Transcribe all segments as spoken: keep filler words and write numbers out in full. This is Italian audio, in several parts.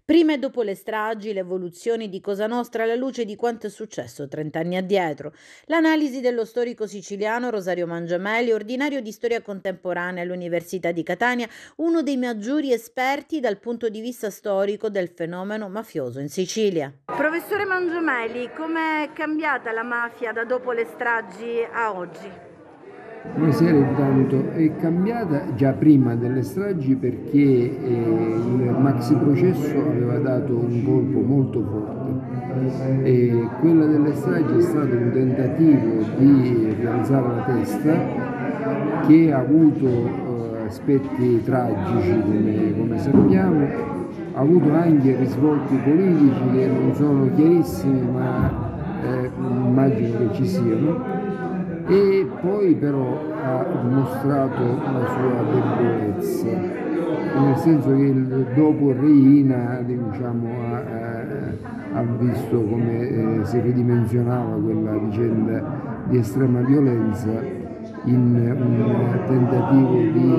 Prima e dopo le stragi, le evoluzioni di Cosa Nostra alla luce di quanto è successo trent'anni addietro. L'analisi dello storico siciliano Rosario Mangiamelli, ordinario di storia contemporanea all'Università di Catania, uno dei maggiori esperti dal punto di vista storico del fenomeno mafioso in Sicilia. Professore Mangiamelli, com'è cambiata la mafia da dopo le stragi a oggi? Buonasera, intanto è cambiata già prima delle stragi perché eh, il maxi processo aveva dato un colpo molto forte e quella delle stragi è stato un tentativo di rialzare la testa che ha avuto eh, aspetti tragici come, come sappiamo, ha avuto anche risvolti politici che non sono chiarissimi ma eh, immagino che ci siano, e poi però ha mostrato la sua debolezza, nel senso che il dopo Reina diciamo, ha, ha visto come eh, si ridimensionava quella vicenda di estrema violenza in un tentativo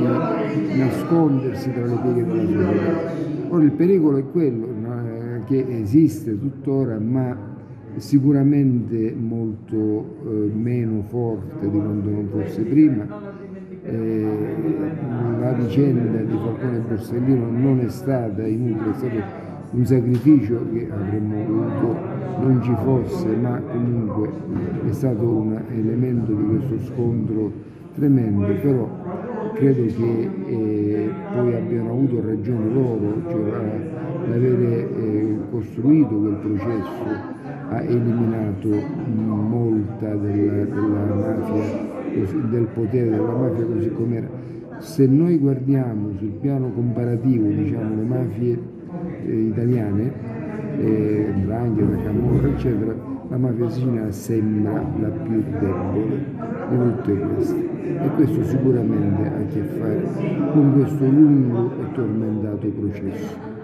di nascondersi tra le pieghe della società. Ora il pericolo è quello, no? Che esiste tuttora, ma sicuramente molto eh, meno forte di quanto non fosse prima. Eh, la vicenda di Falcone e Borsellino non è stata inutile, è stato un sacrificio che avremmo voluto non ci fosse, ma comunque è stato un elemento di questo scontro tremendo, però credo che eh, poi abbiano avuto ragione loro, cioè l'avere eh, costruito quel processo ha eliminato molta della, della mafia, del potere della mafia così com'era. Se noi guardiamo sul piano comparativo, diciamo, le mafie eh, italiane, eh, Ndrangheta, Camorra, eccetera, la mafia siciliana sembra la più debole di tutte queste. E questo sicuramente ha a che fare con questo lungo e tormentato processo.